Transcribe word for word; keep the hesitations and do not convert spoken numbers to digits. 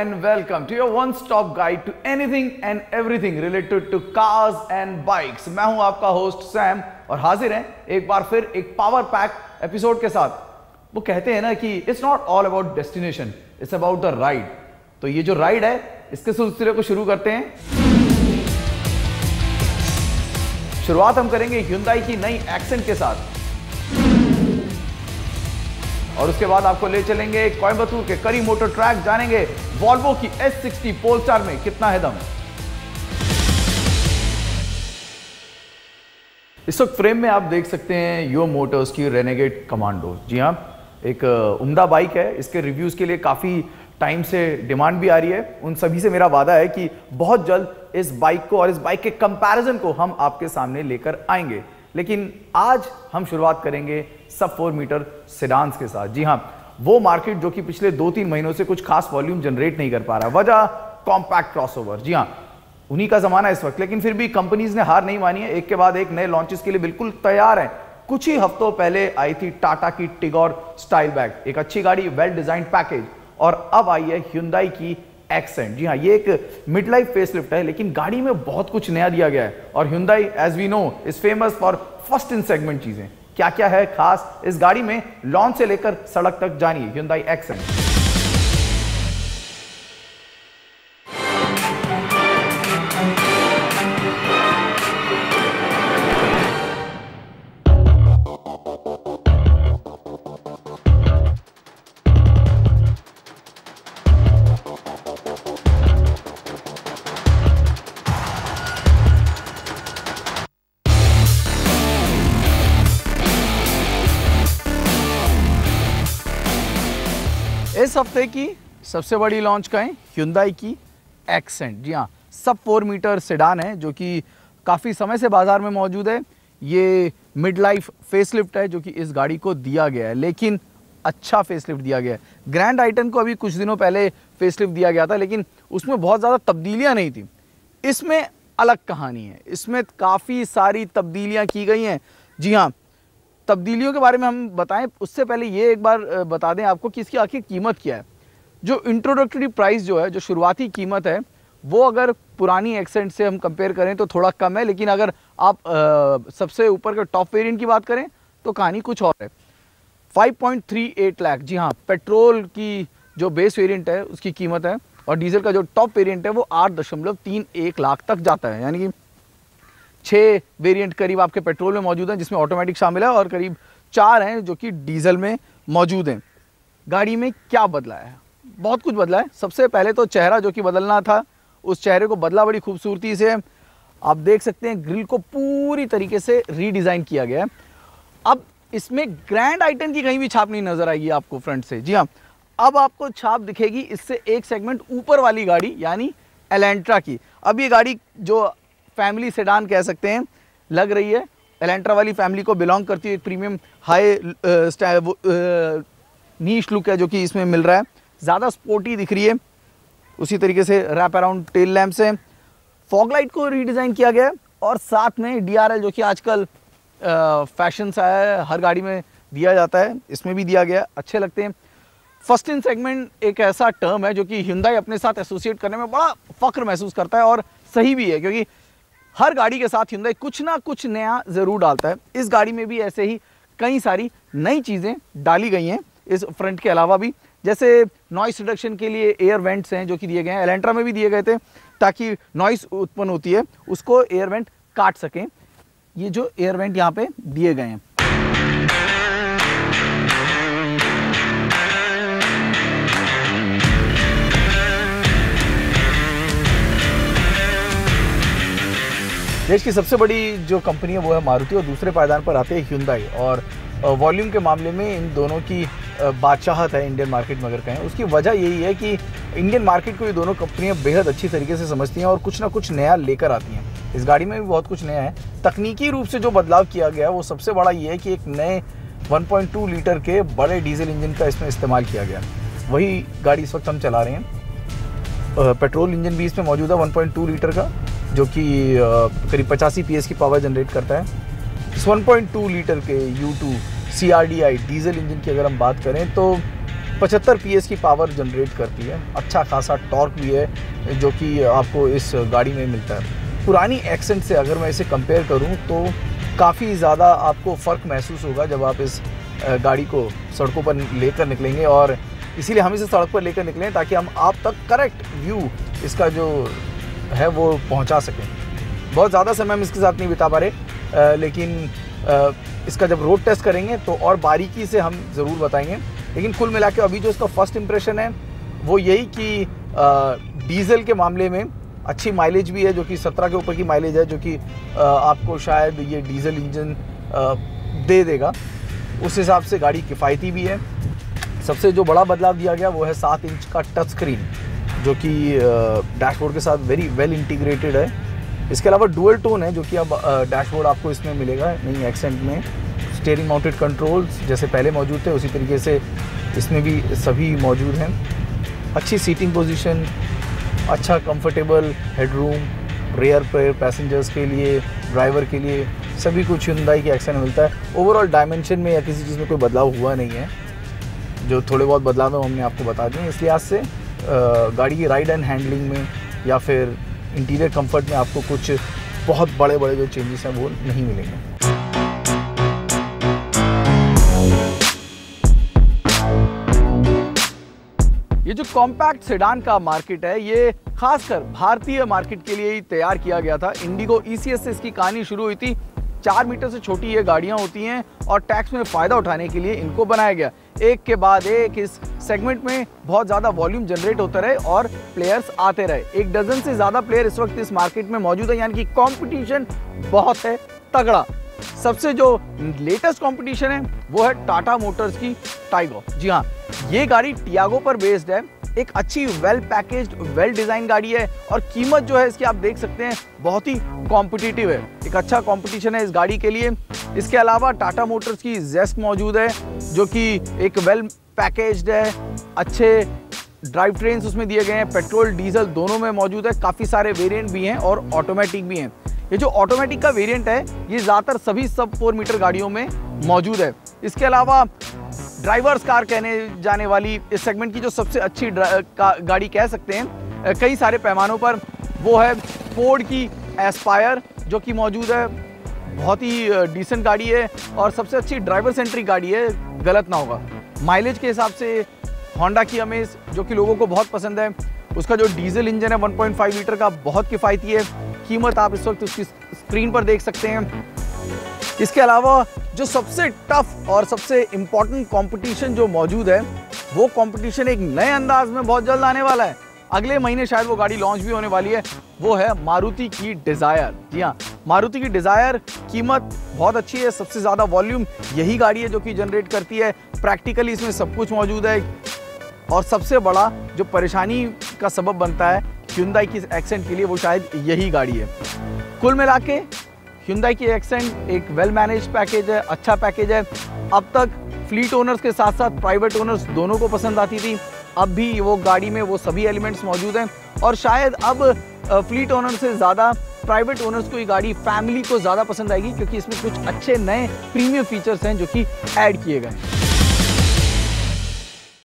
and welcome to your one-stop guide to anything and everything related to cars and bikes। मैं हूं आपका host Sam और हाजिर हैं एक बार फिर एक पावर पैक एपिसोड के साथ। वो कहते हैं ना कि it's not all about destination, it's about the ride. तो ये जो राइड है इसके सिलसिले को शुरू करते हैं। शुरुआत हम करेंगे Hyundai की नई Xcent के साथ और उसके बाद आपको ले चलेंगे कोयम्बतूर के करी मोटर ट्रैक, जानेंगे वॉल्वो की एस सिक्सटी पोलस्टार में कितना है दम। इस वक्त फ्रेम में आप देख सकते हैं यो मोटर्स की रेनेगेड कमांडो। जी हाँ, एक उम्दा बाइक है। इसके रिव्यूज के लिए काफी टाइम से डिमांड भी आ रही है। उन सभी से मेरा वादा है कि बहुत जल्द इस बाइक को और इस बाइक के कंपैरिजन को हम आपके सामने लेकर आएंगे। लेकिन आज हम शुरुआत करेंगे सब फोर मीटर सेडान्स के साथ। जी हाँ, वो मार्केट जो कि पिछले दो तीन महीनों से कुछ खास वॉल्यूम जनरेट नहीं कर पा रहा। वजह कॉम्पैक्ट क्रॉसओवर। जी हाँ, उन्हीं का जमाना इस वक्त, लेकिन फिर भी कंपनीज ने हार नहीं मानी है। एक के बाद एक नए लॉन्चेस के लिए बिल्कुल तैयार है। कुछ ही हफ्तों पहले आई थी टाटा की टिगोर स्टाइल बैग, एक अच्छी गाड़ी, वेल डिजाइन पैकेज। और अब आई है Hyundai की Xcent। जी हाँ, ये एक मिड लाइफ फेसलिफ्ट है, लेकिन गाड़ी में बहुत कुछ नया दिया गया है। और Hyundai as we know is famous for first in segment चीजें। क्या क्या है खास इस गाड़ी में, लॉन्च से लेकर सड़क तक जानिए Hyundai Xcent। इस हफ्ते की सबसे बड़ी लॉन्च का है Hyundai की Xcent। जी हाँ, सब फोर मीटर सेडान है जो कि काफ़ी समय से बाजार में मौजूद है। ये मिड लाइफ फेसलिफ्ट है जो कि इस गाड़ी को दिया गया है, लेकिन अच्छा फेसलिफ्ट दिया गया है। ग्रैंड आइटन को अभी कुछ दिनों पहले फेसलिफ्ट दिया गया था, लेकिन उसमें बहुत ज़्यादा तब्दीलियाँ नहीं थी। इसमें अलग कहानी है, इसमें काफ़ी सारी तब्दीलियाँ की गई हैं। जी हाँ, तब्दीलियों के बारे में हम बताएं उससे पहले ये एक बार बता दें आपको कि इसकी आखिर कीमत क्या है। जो इंट्रोडक्टरी प्राइस जो है, जो शुरुआती कीमत है, वो अगर पुरानी Xcent से हम कंपेयर करें तो थोड़ा कम है, लेकिन अगर आप आ, सबसे ऊपर के टॉप वेरिएंट की बात करें तो कहानी कुछ और है। Five point three eight lakh. जी हाँ, पेट्रोल की जो बेस वेरिएंट है उसकी कीमत है, और डीजल का जो टॉप वेरिएंट है वो आठ दशमलव तीन एक लाख तक जाता है। यानी कि छः वेरिएंट करीब आपके पेट्रोल में मौजूद हैं, जिसमें ऑटोमेटिक शामिल है, और करीब चार हैं जो कि डीजल में मौजूद हैं। गाड़ी में क्या बदला है? बहुत कुछ बदला है। सबसे पहले तो चेहरा जो कि बदलना था, उस चेहरे को बदला बड़ी खूबसूरती से। आप देख सकते हैं ग्रिल को पूरी तरीके से रीडिज़ाइन किया गया है। अब इसमें ग्रैंड आइटन की कहीं भी छाप नहीं नजर आएगी आपको फ्रंट से। जी हाँ, अब आपको छाप दिखेगी इससे एक सेगमेंट ऊपर वाली गाड़ी, यानी एलेंट्रा की। अब ये गाड़ी जो फैमिली सेडान कह सकते हैं लग रही है, एलेंट्रा वाली फैमिली को बिलोंग करती है। एक प्रीमियम हाई नीश लुक है जो कि इसमें मिल रहा है, ज़्यादा स्पोर्टी दिख रही है। उसी तरीके से रैप अराउंड टेल लैम्प से फॉग लाइट को रीडिज़ाइन किया गया है, और साथ में डी आर एल जो कि आजकल फैशन सा है, हर गाड़ी में दिया जाता है, इसमें भी दिया गया, अच्छे लगते हैं। फर्स्ट इन सेगमेंट एक ऐसा टर्म है जो कि Hyundai अपने साथ एसोसिएट करने में बड़ा फख्र महसूस करता है, और सही भी है, क्योंकि हर गाड़ी के साथ Hyundai कुछ ना कुछ नया ज़रूर डालता है। इस गाड़ी में भी ऐसे ही कई सारी नई चीज़ें डाली गई हैं इस फ्रंट के अलावा भी। जैसे नॉइस रिडक्शन के लिए एयर वेंट्स हैं जो कि दिए गए हैं, एलेंट्रा में भी दिए गए थे, ताकि नॉइस उत्पन्न होती है उसको एयर वेंट काट सकें। ये जो एयर वेंट यहाँ पे दिए गए हैं, देश की सबसे बड़ी जो कंपनी है वो है मारुति, और दूसरे पायदान पर आते हैं Hyundai। और वॉल्यूम के मामले में इन दोनों की बादशाहत है इंडियन मार्केट में अगर कहें। उसकी वजह यही है कि इंडियन मार्केट को ये दोनों कंपनियां बेहद अच्छी तरीके से समझती हैं और कुछ ना कुछ नया लेकर आती हैं। इस गाड़ी में भी बहुत कुछ नया है। तकनीकी रूप से जो बदलाव किया गया है वो सबसे बड़ा ये है कि एक नए वन पॉइंट टू लीटर के बड़े डीजल इंजन का इसमें इस्तेमाल किया गया। वही गाड़ी इस वक्त हम चला रहे हैं। पेट्रोल इंजन भी इसमें मौजूद है वन पॉइंट टू लीटर का, जो कि करीब पचासी पी एस की पावर जनरेट करता है। वन पॉइंट टू लीटर के U two C R D I diesel engine की अगर हम बात करें तो पचहत्तर पी एस की पावर जनरेट करती है। अच्छा खासा टॉर्क भी है जो कि आपको इस गाड़ी में मिलता है। पुरानी एक्सेंट से अगर मैं इसे कंपेयर करूं तो काफ़ी ज़्यादा आपको फ़र्क महसूस होगा जब आप इस गाड़ी को सड़कों पर लेकर निकलेंगे, और इसीलिए हम इसे सड़क पर लेकर निकलें ताकि हम आप तक करेक्ट व्यू इसका जो है वो पहुंचा सकें। बहुत ज़्यादा समय हम इसके साथ नहीं बिता पा रहे, लेकिन आ, इसका जब रोड टेस्ट करेंगे तो और बारीकी से हम ज़रूर बताएंगे। लेकिन कुल मिला के अभी जो इसका फर्स्ट इंप्रेशन है वो यही कि आ, डीजल के मामले में अच्छी माइलेज भी है, जो कि सत्रह के ऊपर की माइलेज है, जो कि आ, आपको शायद ये डीजल इंजन आ, दे देगा। उस हिसाब से गाड़ी किफ़ायती भी है। सबसे जो बड़ा बदलाव दिया गया वो है सात इंच का टच स्क्रीन, जो कि डैशबोर्ड के साथ वेरी वेल इंटीग्रेटेड है। इसके अलावा डुअल टोन है, जो कि अब डैशबोर्ड आपको इसमें मिलेगा नई एक्सेंट में। स्टीयरिंग माउंटेड कंट्रोल्स जैसे पहले मौजूद थे उसी तरीके से इसमें भी सभी मौजूद हैं। अच्छी सीटिंग पोजीशन, अच्छा कंफर्टेबल हेडरूम, रेयर पे पैसेंजर्स के लिए, ड्राइवर के लिए, सभी कुछ Hyundai की एक्सेंट में मिलता है। ओवरऑल डायमेंशन में या किसी चीज़ में कोई बदलाव हुआ नहीं है। जो थोड़े बहुत बदलाव है हमने आपको बता दिए। इस लिहाज से गाड़ी की राइड एंड हैंडलिंग में या फिर इंटीरियर कंफर्ट में आपको कुछ बहुत बड़े बड़े जो चेंजेस हैं वो नहीं मिलेंगे। ये जो कॉम्पैक्ट सेडान का मार्केट है ये खासकर भारतीय मार्केट के लिए ही तैयार किया गया था। इंडिगो ई सी एस से इसकी कहानी शुरू हुई थी। चार मीटर से छोटी ये गाड़ियां होती हैं और टैक्स में फ़ायदा उठाने के लिए इनको बनाया गया। एक के बाद एक इस सेगमेंट में बहुत ज़्यादा वॉल्यूम जनरेट होता रहे और प्लेयर्स आते रहे। एक डजन से ज़्यादा प्लेयर इस वक्त इस मार्केट में मौजूद है, यानी कि कंपटीशन बहुत है तगड़ा। सबसे जो लेटेस्ट कंपटीशन है वो है टाटा मोटर्स की टाइगो। जी हाँ, ये गाड़ी टियागो पर बेस्ड है। एक अच्छी वेल पैकेज्ड वेल डिज़ाइन गाड़ी है और कीमत जो है इसकी आप देख सकते हैं बहुत ही कॉम्पिटिटिव है। एक अच्छा कंपटीशन है इस गाड़ी के लिए। इसके अलावा टाटा मोटर्स की जेस्ट मौजूद है, जो कि एक वेल पैकेज्ड है। अच्छे ड्राइव ट्रेन्स उसमें दिए गए हैं, पेट्रोल डीजल दोनों में मौजूद है। काफ़ी सारे वेरिएंट भी हैं और ऑटोमेटिक भी हैं। ये जो ऑटोमेटिक का वेरिएंट है ये ज़्यादातर सभी सब फोर मीटर गाड़ियों में मौजूद है। इसके अलावा ड्राइवर्स कार कहने जाने वाली इस सेगमेंट की जो सबसे अच्छी गाड़ी कह सकते हैं कई सारे पैमानों पर, वो है फोर्ड की एस्पायर, जो कि मौजूद है। बहुत ही डिसेंट गाड़ी है और सबसे अच्छी ड्राइवर सेंट्रिक गाड़ी है, गलत ना होगा। माइलेज के हिसाब से होंडा की अमेज, जो कि लोगों को बहुत पसंद है, उसका जो डीजल इंजन है वन पॉइंट फाइव लीटर का, बहुत किफ़ायती है। कीमत आप इस वक्त उसकी स्क्रीन पर देख सकते हैं। इसके अलावा जो सबसे टफ और सबसे इम्पॉर्टेंट कंपटीशन जो मौजूद है वो कंपटीशन एक नए अंदाज में बहुत जल्द आने वाला है। अगले महीने शायद वो गाड़ी लॉन्च भी होने वाली है। वो है मारुति की डिज़ायर। जी हाँ, मारुति की डिज़ायर, कीमत बहुत अच्छी है। सबसे ज़्यादा वॉल्यूम यही गाड़ी है जो कि जनरेट करती है। प्रैक्टिकली इसमें सब कुछ मौजूद है और सबसे बड़ा जो परेशानी का सबब बनता है Hyundai की एक्सेंट के लिए वो शायद यही गाड़ी है। कुल मिला के Hyundai की एक्सेंट एक वेल मैनेज पैकेज है, अच्छा पैकेज है। अब तक फ्लीट ओनर्स के साथ साथ प्राइवेट ओनर्स दोनों को पसंद आती थी। अब भी वो गाड़ी में वो सभी एलिमेंट्स मौजूद हैं और शायद अब फ्लीट ओनर से ज़्यादा प्राइवेट ओनर्स को ये गाड़ी फैमिली को ज़्यादा पसंद आएगी, क्योंकि इसमें कुछ अच्छे नए प्रीमियम फीचर्स हैं जो कि ऐड किए गए हैं।